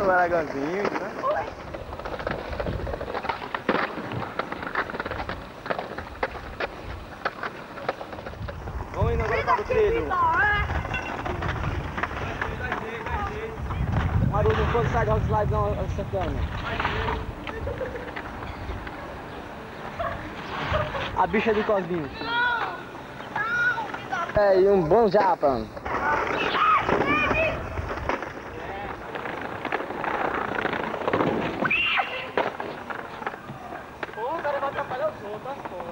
o aragãozinho, né? Oi. Vamos indo agora para o trilho. Maru, não pode sair do slide não, essa cama. A bicha do Cosminho. É, e um bom japa. Pô, o cara vai atrapalhar os outros, tá?